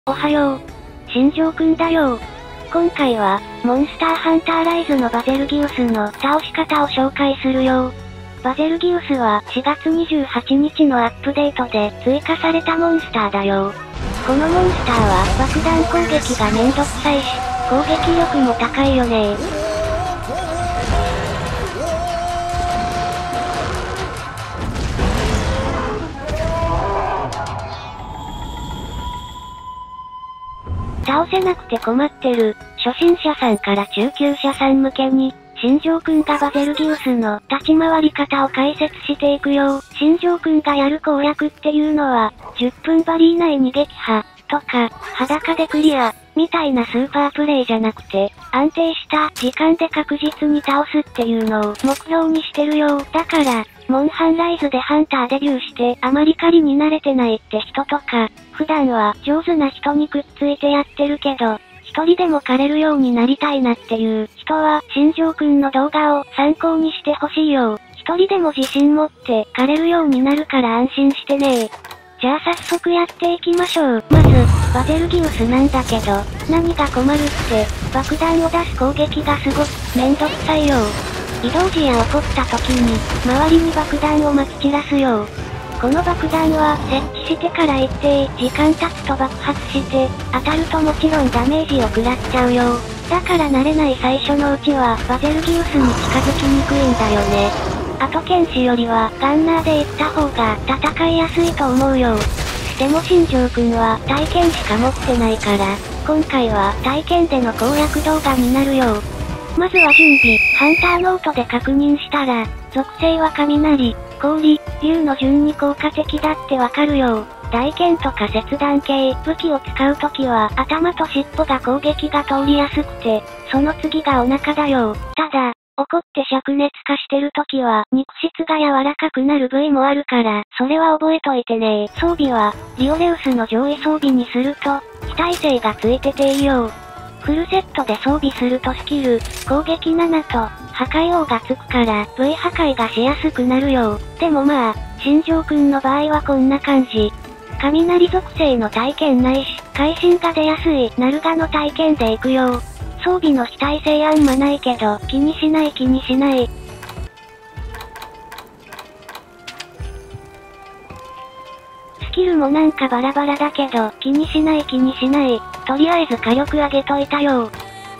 おはよう。新庄くんだよ。今回は、モンスターハンターライズのバゼルギウスの倒し方を紹介するよ。バゼルギウスは4月28日のアップデートで追加されたモンスターだよ。このモンスターは爆弾攻撃がめんどくさいし、攻撃力も高いよね。倒せなくて困ってる、初心者さんから中級者さん向けに、新庄くんがバゼルギウスの立ち回り方を解説していくよ。新庄くんがやる攻略っていうのは、10分バリ以内に撃破、とか、裸でクリア、みたいなスーパープレイじゃなくて、安定した時間で確実に倒すっていうのを目標にしてるよ。だから、モンハンライズでハンターデビューしてあまり狩りに慣れてないって人とか、普段は上手な人にくっついてやってるけど、一人でも狩れるようになりたいなっていう人は、新庄くんの動画を参考にしてほしいよ。一人でも自信持って狩れるようになるから安心してね。じゃあ早速やっていきましょう。まず、バゼルギウスなんだけど、何が困るって、爆弾を出す攻撃がすごくめんどくさいよ。移動時や起こった時に、周りに爆弾を撒き散らすよ。この爆弾は、設置してから一定時間経つと爆発して、当たるともちろんダメージを食らっちゃうよ。だから慣れない最初のうちは、バゼルギウスに近づきにくいんだよね。あと剣士よりは、ガンナーで行った方が、戦いやすいと思うよ。でも新庄くんは、体験しか持ってないから、今回は、体験での攻略動画になるよ。まずは準備、ハンターノートで確認したら、属性は雷、氷、竜の順に効果的だってわかるよ。大剣とか切断系武器を使うときは頭と尻尾が攻撃が通りやすくて、その次がお腹だよ。ただ、怒って灼熱化してるときは肉質が柔らかくなる部位もあるから、それは覚えといてね。装備は、リオレウスの上位装備にすると、非耐性がついてていいよ。フルセットで装備するとスキル、攻撃7と、破壊王がつくから、V 破壊がしやすくなるよ。でもまあ、新庄くんの場合はこんな感じ。雷属性の体験ないし、会心が出やすい、ナルガの体験でいくよ。装備の非耐性あんまないけど、気にしない気にしない。スキルもなんかバラバラだけど、気にしない気にしない。とりあえず火力上げといたよ。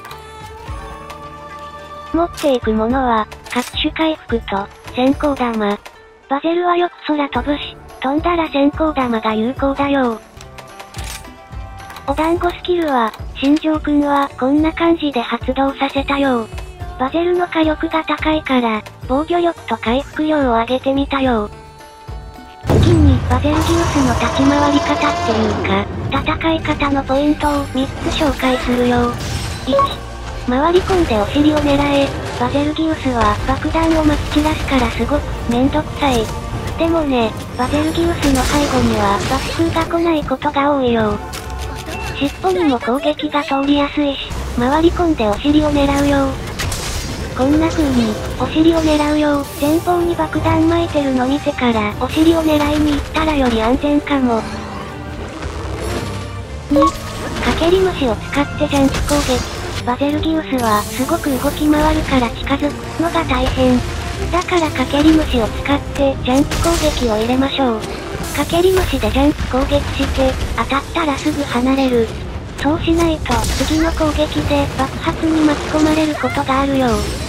持っていくものは、各種回復と、閃光弾。バゼルはよく空飛ぶし、飛んだら閃光弾が有効だよ。お団子スキルは、新庄くんはこんな感じで発動させたよ。バゼルの火力が高いから、防御力と回復量を上げてみたよ。次に、バゼルギウスの立ち回り方っていうか、戦い方のポイントを3つ紹介するよ。1、回り込んでお尻を狙え。バゼルギウスは爆弾を撒き散らすからすごくめんどくさい。でもね、バゼルギウスの背後には爆風が来ないことが多いよ。尻尾にも攻撃が通りやすいし、回り込んでお尻を狙うよ。こんな風に、お尻を狙うよ。前方に爆弾撒いてるの見てから、お尻を狙いに行ったらより安全かも。2、かけり虫を使ってジャンプ攻撃。バゼルギウスはすごく動き回るから近づくのが大変。だからかけり虫を使ってジャンプ攻撃を入れましょう。かけり虫でジャンプ攻撃して、当たったらすぐ離れる。そうしないと次の攻撃で爆発に巻き込まれることがあるよ。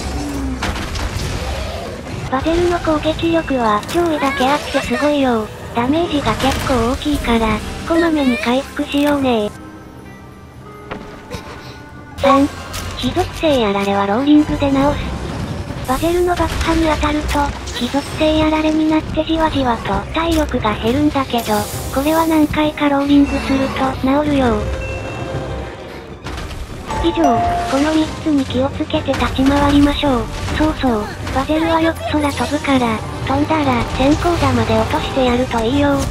バゼルの攻撃力は脅威だけあってすごいよ。ダメージが結構大きいから、こまめに回復しようね。3、火属性やられはローリングで直す。バゼルの爆破に当たると、火属性やられになってじわじわと体力が減るんだけど、これは何回かローリングすると治るよ。以上、この3つに気をつけて立ち回りましょう。そうそう、バゼルはよく空飛ぶから、飛んだら閃光弾で落としてやるといいよ。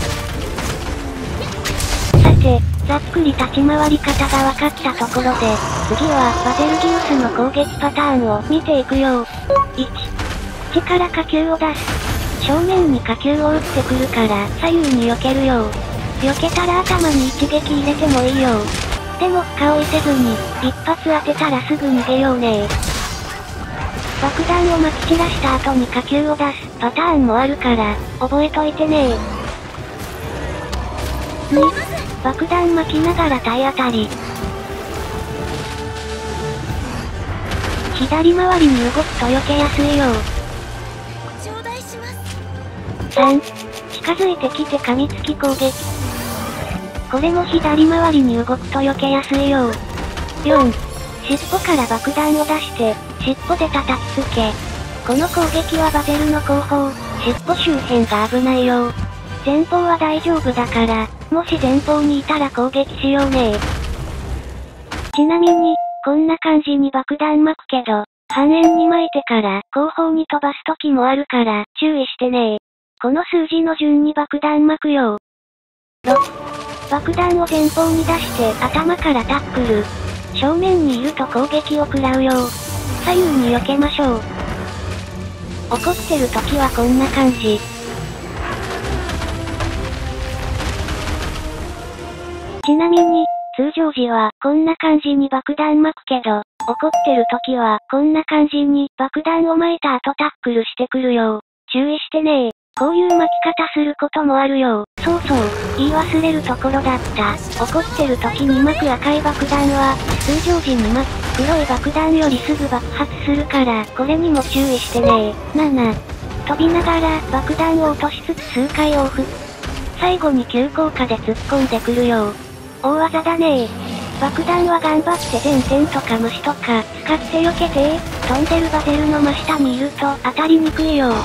さて、ざっくり立ち回り方が分かったところで、次はバゼルギウスの攻撃パターンを見ていくよ。1、口から火球を出す。正面に火球を撃ってくるから左右に避けるよ。 避けたら頭に一撃入れてもいいよ。でも深追いせずに、一発当てたらすぐ逃げようね。爆弾を撒き散らした後に火球を出すパターンもあるから、覚えといてね。2、爆弾撒きながら体当たり。左回りに動くと避けやすいよ。3、近づいてきて噛みつき攻撃。これも左回りに動くと避けやすいよ。4、尻尾から爆弾を出して、尻尾で叩きつけ。この攻撃はバゼルの後方、尻尾周辺が危ないよ。前方は大丈夫だから、もし前方にいたら攻撃しようね。ちなみに、こんな感じに爆弾巻くけど、半円に巻いてから後方に飛ばす時もあるから注意してね。この数字の順に爆弾巻くよ。6、爆弾を前方に出して頭からタックル。正面にいると攻撃を食らうよ。左右に避けましょう。怒ってる時はこんな感じ。ちなみに、通常時はこんな感じに爆弾巻くけど、怒ってる時はこんな感じに爆弾を巻いた後タックルしてくるよ。注意してね。こういう巻き方することもあるよ。そうそう、言い忘れるところだった。怒ってる時に巻く赤い爆弾は、通常時に巻く黒い爆弾よりすぐ爆発するから、これにも注意してね。7、飛びながら爆弾を落としつつ数回往復。最後に急降下で突っ込んでくるよ。大技だね。爆弾は頑張って前線とか虫とか使って避けて。飛んでるバゼルの真下にいると当たりにくいよ。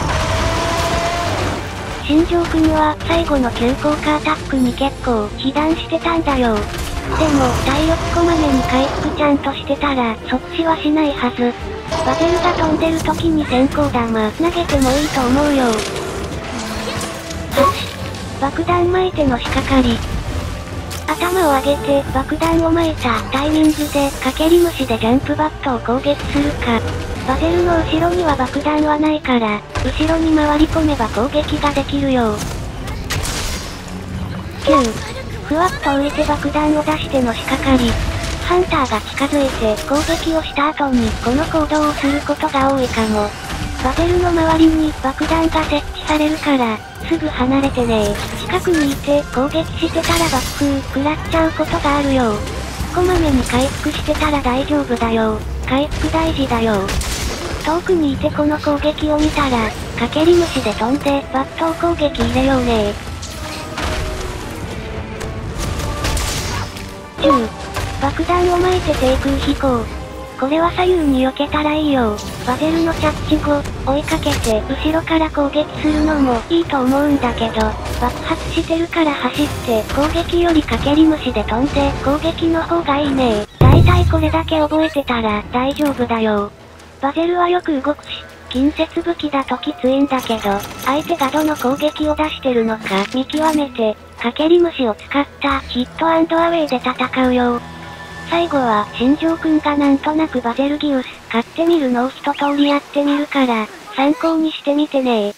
新庄くんは最後の急降下アタックに結構被弾してたんだよ。でも体力こまめに回復ちゃんとしてたらそっちはしないはず。バゼルが飛んでる時に先行弾投げてもいいと思うよ。8、爆弾巻いての仕掛かり。頭を上げて爆弾を巻いたタイミングでかけり虫でジャンプバットを攻撃するか。バゼルの後ろには爆弾はないから、後ろに回り込めば攻撃ができるよ。9、ふわっと浮いて爆弾を出しての仕掛かり。ハンターが近づいて攻撃をした後にこの行動をすることが多いかも。バゼルの周りに爆弾が設置されるから、すぐ離れてね。近くにいて攻撃してたら爆風食らっちゃうことがあるよ。こまめに回復してたら大丈夫だよ。回復大事だよ。遠くにいてこの攻撃を見たら、かけり虫で飛んで抜刀攻撃入れようね。10、爆弾を巻いて低空飛行。これは左右に避けたらいいよ。バゼルの着地後、追いかけて後ろから攻撃するのもいいと思うんだけど、爆発してるから走って攻撃よりかけり虫で飛んで攻撃の方がいいね。だいたいこれだけ覚えてたら大丈夫だよ。バゼルはよく動くし、近接武器だときついんだけど、相手がどの攻撃を出してるのか見極めて、かけり虫を使ったヒットアンドアウェイで戦うよ。最後は新庄くんがなんとなくバゼルギウス買ってみるのを一通りやってみるから、参考にしてみてね。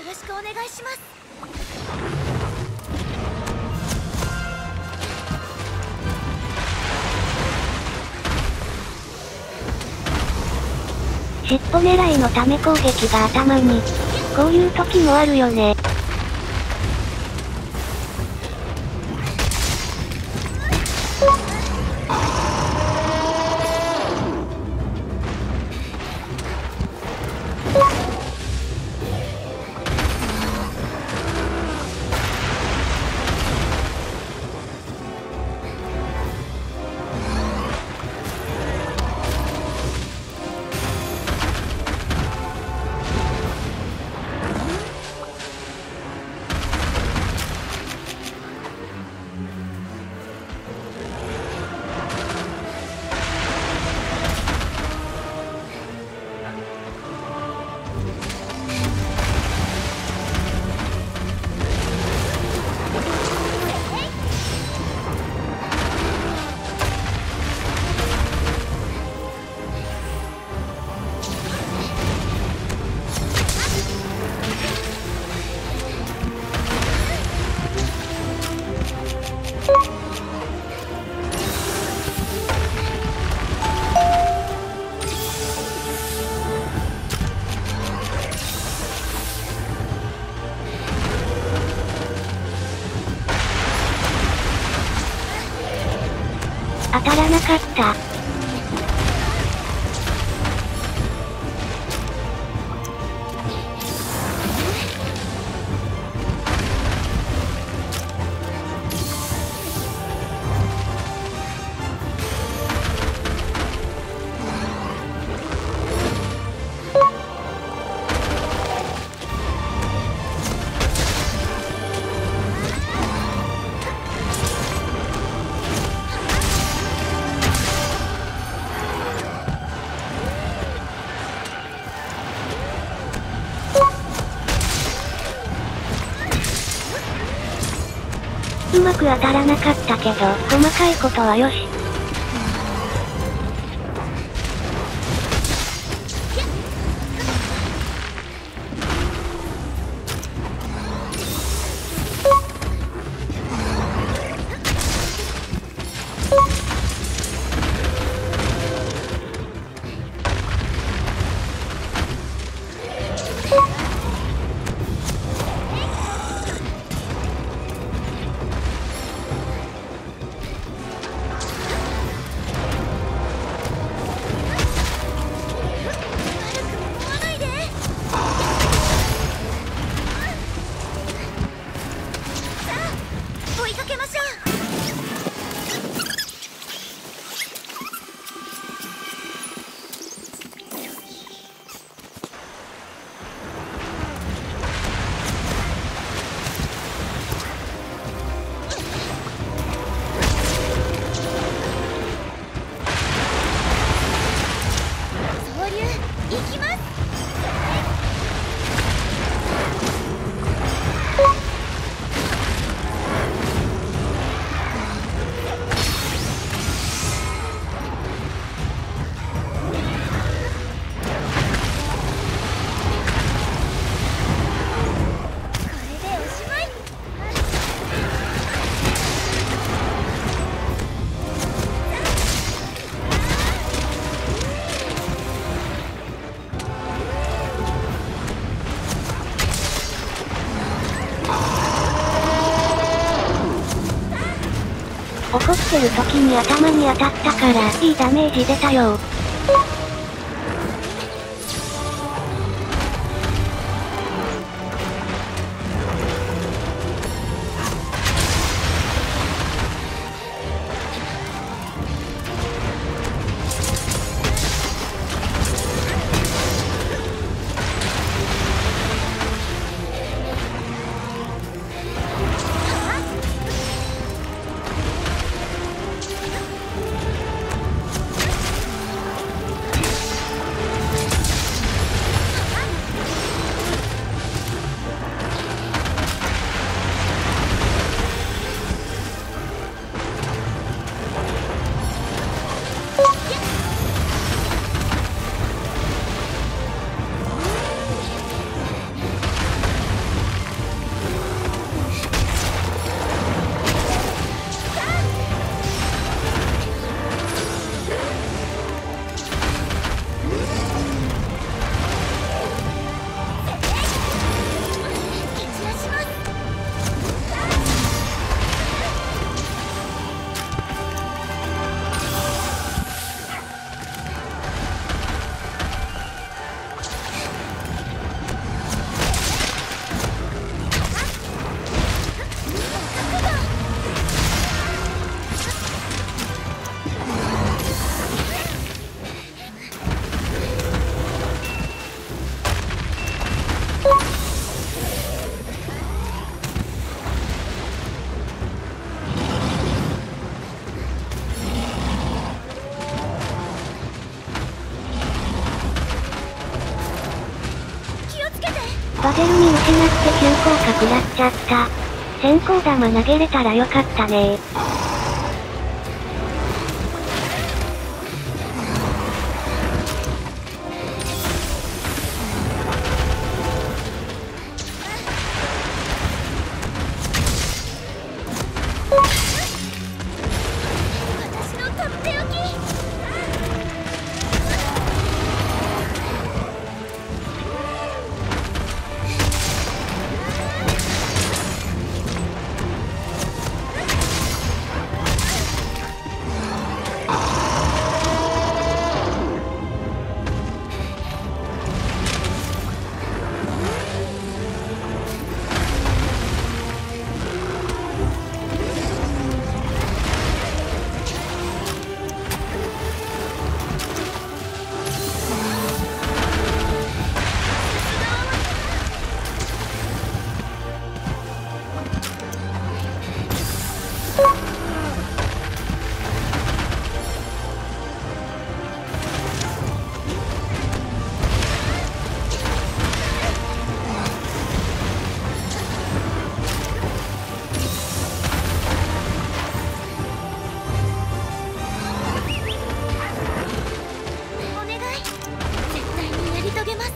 ろしくお願いします。 尻尾狙いのため攻撃が頭に。こういう時もあるよね。当たらなかった。うまく当たらなかったけど、細かいことはよし。怒ってる時に頭に当たったから、いいダメージ出たよ。 バゼルに失って急降下食らっちゃった。先行玉投げれたらよかったね私のとっておき。お願い、絶対にやり遂げます。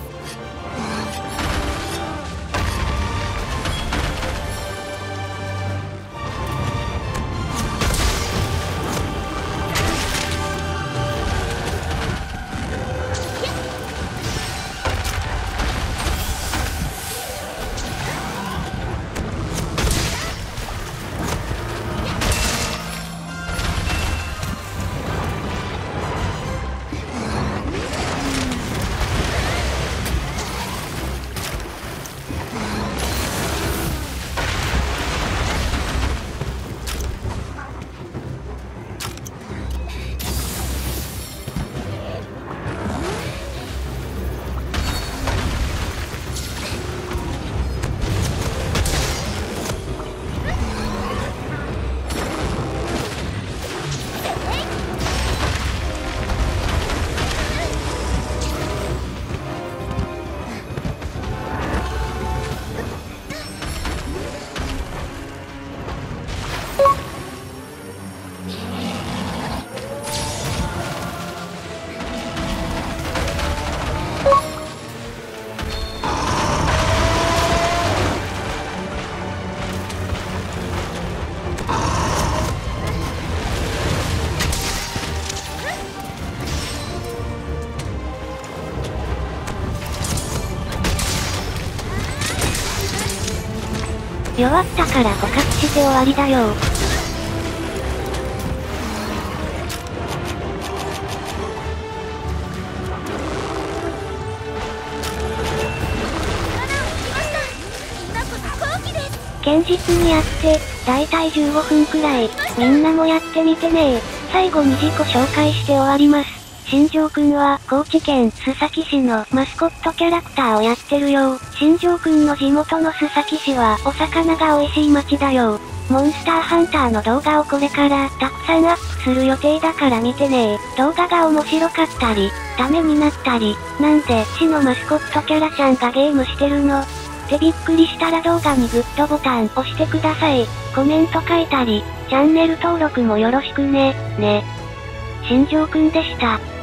弱ったから捕獲して終わりだよ。堅実にやって、だいたい15分くらい、みんなもやってみてね。最後に自己紹介して終わります。新庄くんは、高知県須崎市のマスコットキャラクターをやってるよ。新庄くんの地元の須崎市は、お魚が美味しい町だよ。モンスターハンターの動画をこれからたくさんアップする予定だから見てね。動画が面白かったり、ためになったり、なんで市のマスコットキャラちゃんがゲームしてるのってびっくりしたら動画にグッドボタン押してください。コメント書いたり、チャンネル登録もよろしくね。新庄くんでした。